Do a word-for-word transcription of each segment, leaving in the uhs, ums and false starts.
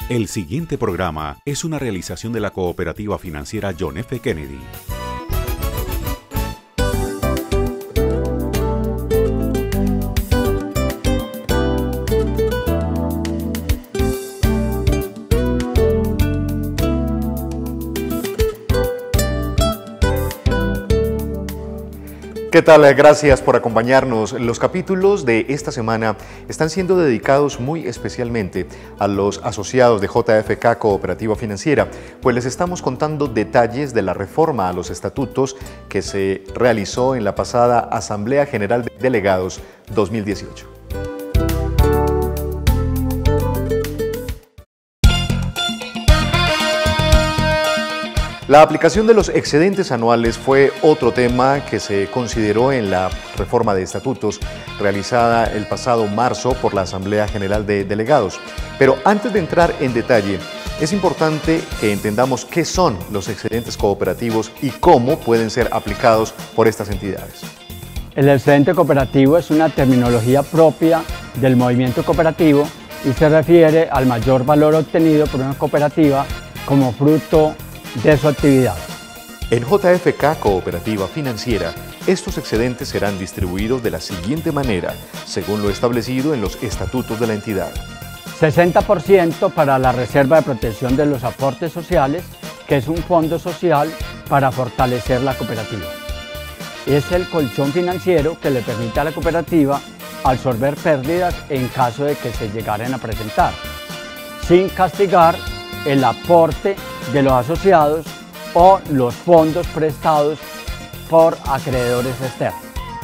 El siguiente programa es una realización de la cooperativa financiera John F. Kennedy. ¿Qué tal? Gracias por acompañarnos. Los capítulos de esta semana están siendo dedicados muy especialmente a los asociados de J F K Cooperativa Financiera, pues les estamos contando detalles de la reforma a los estatutos que se realizó en la pasada Asamblea General de Delegados dos mil dieciocho. La aplicación de los excedentes anuales fue otro tema que se consideró en la reforma de estatutos realizada el pasado marzo por la Asamblea General de Delegados. Pero antes de entrar en detalle, es importante que entendamos qué son los excedentes cooperativos y cómo pueden ser aplicados por estas entidades. El excedente cooperativo es una terminología propia del movimiento cooperativo y se refiere al mayor valor obtenido por una cooperativa como fruto de su actividad. En J F K Cooperativa Financiera, estos excedentes serán distribuidos de la siguiente manera, según lo establecido en los estatutos de la entidad. sesenta por ciento para la Reserva de Protección de los Aportes Sociales, que es un fondo social para fortalecer la cooperativa. Es el colchón financiero que le permite a la cooperativa absorber pérdidas en caso de que se llegaran a presentar, sin castigar el aporte de los asociados o los fondos prestados por acreedores externos.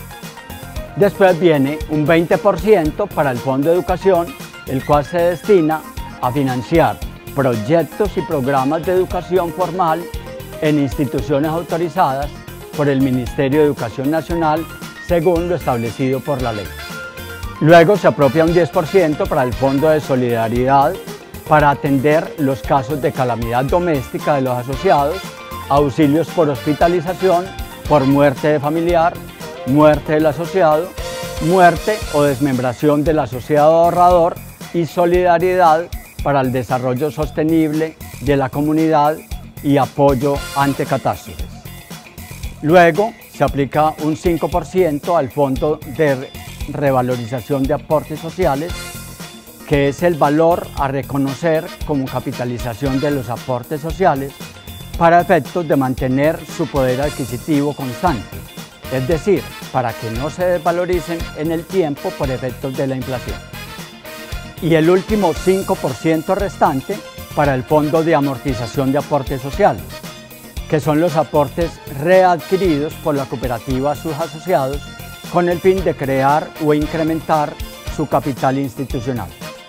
Después viene un veinte por ciento para el Fondo de Educación, el cual se destina a financiar proyectos y programas de educación formal en instituciones autorizadas por el Ministerio de Educación Nacional según lo establecido por la ley. Luego se apropia un diez por ciento para el Fondo de Solidaridad para atender los casos de calamidad doméstica de los asociados, auxilios por hospitalización, por muerte de familiar, muerte del asociado, muerte o desmembración del asociado ahorrador y solidaridad para el desarrollo sostenible de la comunidad y apoyo ante catástrofes. Luego se aplica un cinco por ciento al Fondo de Revalorización de Aportes Sociales, que es el valor a reconocer como capitalización de los aportes sociales para efectos de mantener su poder adquisitivo constante, es decir, para que no se desvaloricen en el tiempo por efectos de la inflación. Y el último cinco por ciento restante para el Fondo de Amortización de Aportes Sociales, que son los aportes readquiridos por la cooperativa a sus asociados con el fin de crear o incrementar su capital institucional.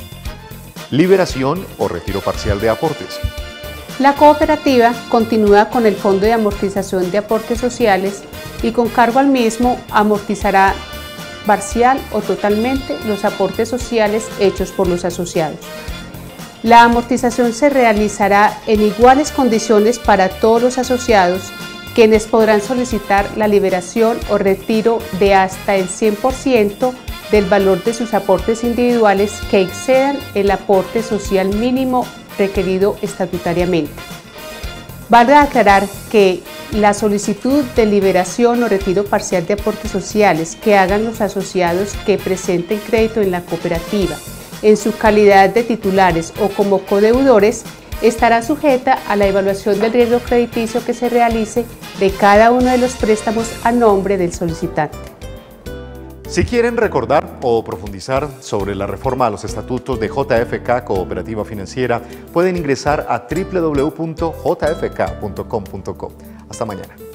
Liberación o retiro parcial de aportes. La cooperativa continúa con el Fondo de Amortización de Aportes Sociales y con cargo al mismo amortizará parcial o totalmente los aportes sociales hechos por los asociados. La amortización se realizará en iguales condiciones para todos los asociados, quienes podrán solicitar la liberación o retiro de hasta el cien por ciento del valor de sus aportes individuales que excedan el aporte social mínimo requerido estatutariamente. Vale aclarar que la solicitud de liberación o retiro parcial de aportes sociales que hagan los asociados que presenten crédito en la cooperativa en su calidad de titulares o como codeudores estará sujeta a la evaluación del riesgo crediticio que se realice de cada uno de los préstamos a nombre del solicitante. Si quieren recordar o profundizar sobre la reforma a los estatutos de J F K Cooperativa Financiera, pueden ingresar a w w w punto j f k punto com punto co. Hasta mañana.